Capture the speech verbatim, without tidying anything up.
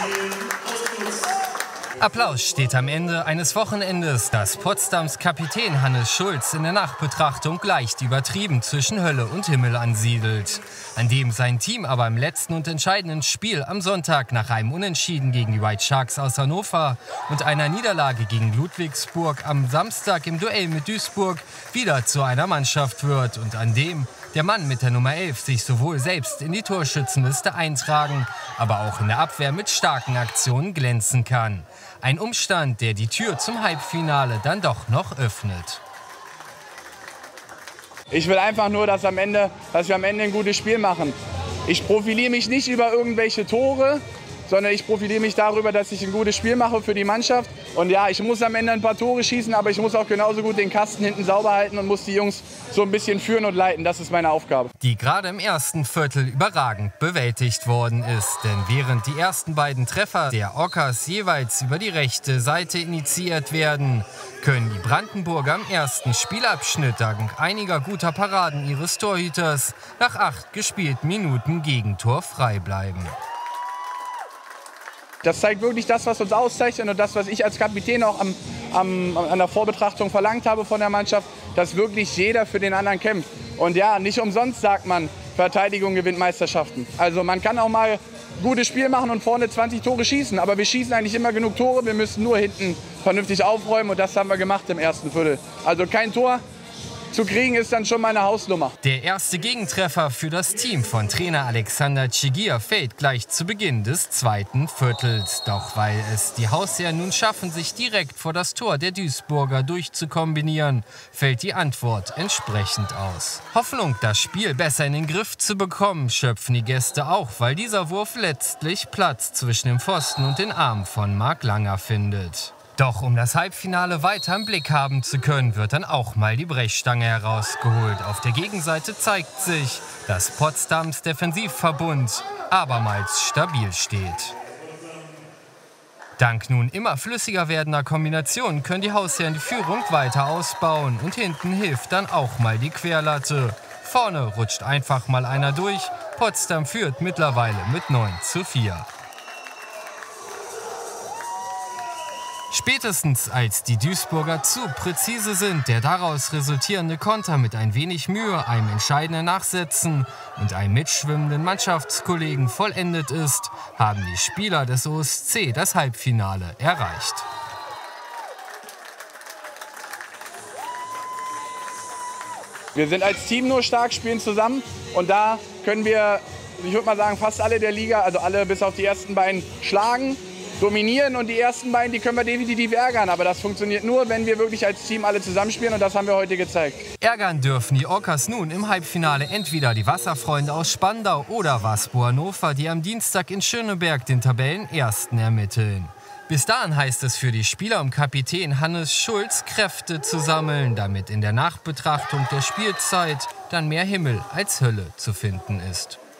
Applaus steht am Ende eines Wochenendes, das Potsdams Kapitän Hannes Schulz in der Nachbetrachtung leicht übertrieben zwischen Hölle und Himmel ansiedelt. An dem sein Team aber im letzten und entscheidenden Spiel am Sonntag nach einem Unentschieden gegen die White Sharks aus Hannover und einer Niederlage gegen Ludwigsburg am Samstag im Duell mit Duisburg wieder zu einer Mannschaft wird und an dem der Mann mit der Nummer elf sich sowohl selbst in die Torschützenliste eintragen, aber auch in der Abwehr mit starken Aktionen glänzen kann. Ein Umstand, der die Tür zum Halbfinale dann doch noch öffnet. Ich will einfach nur, dass, am Ende, dass wir am Ende ein gutes Spiel machen. Ich profiliere mich nicht über irgendwelche Tore, sondern ich profiliere mich darüber, dass ich ein gutes Spiel mache für die Mannschaft. Und ja, ich muss am Ende ein paar Tore schießen, aber ich muss auch genauso gut den Kasten hinten sauber halten und muss die Jungs so ein bisschen führen und leiten. Das ist meine Aufgabe. Die gerade im ersten Viertel überragend bewältigt worden ist. Denn während die ersten beiden Treffer der Orcas jeweils über die rechte Seite initiiert werden, können die Brandenburger im ersten Spielabschnitt dank einiger guter Paraden ihres Torhüters nach acht gespielten Minuten Gegentor frei bleiben. Das zeigt wirklich das, was uns auszeichnet und das, was ich als Kapitän auch am, am, an der Vorbetrachtung verlangt habe von der Mannschaft, dass wirklich jeder für den anderen kämpft. Und ja, nicht umsonst sagt man, Verteidigung gewinnt Meisterschaften. Also man kann auch mal ein gutes Spiel machen und vorne zwanzig Tore schießen, aber wir schießen eigentlich immer genug Tore, wir müssen nur hinten vernünftig aufräumen und das haben wir gemacht im ersten Viertel. Also kein Tor zu kriegen ist dann schon meine Hausnummer. Der erste Gegentreffer für das Team von Trainer Alexander Cigir fällt gleich zu Beginn des zweiten Viertels. Doch weil es die Hausherren nun schaffen, sich direkt vor das Tor der Duisburger durchzukombinieren, fällt die Antwort entsprechend aus. Hoffnung, das Spiel besser in den Griff zu bekommen, schöpfen die Gäste auch, weil dieser Wurf letztlich Platz zwischen dem Pfosten und den Armen von Marc Langer findet. Doch um das Halbfinale weiter im Blick haben zu können, wird dann auch mal die Brechstange herausgeholt. Auf der Gegenseite zeigt sich, dass Potsdams Defensivverbund abermals stabil steht. Dank nun immer flüssiger werdender Kombinationen können die Hausherren die Führung weiter ausbauen. Und hinten hilft dann auch mal die Querlatte. Vorne rutscht einfach mal einer durch. Potsdam führt mittlerweile mit neun zu vier. Spätestens als die Duisburger zu präzise sind, der daraus resultierende Konter mit ein wenig Mühe, einem entscheidenden Nachsetzen und einem mitschwimmenden Mannschaftskollegen vollendet ist, haben die Spieler des O S C das Halbfinale erreicht. Wir sind als Team nur stark, spielen zusammen und da können wir, ich würde mal sagen, fast alle der Liga, also alle bis auf die ersten beiden, schlagen. Dominieren und die ersten beiden, die können wir definitiv ärgern. Aber das funktioniert nur, wenn wir wirklich als Team alle zusammenspielen und das haben wir heute gezeigt. Ärgern dürfen die Orcas nun im Halbfinale entweder die Wasserfreunde aus Spandau oder Waspo Hannover, die am Dienstag in Schöneberg den Tabellenersten ermitteln. Bis dahin heißt es für die Spieler um Kapitän Hannes Schulz, Kräfte zu sammeln, damit in der Nachbetrachtung der Spielzeit dann mehr Himmel als Hölle zu finden ist.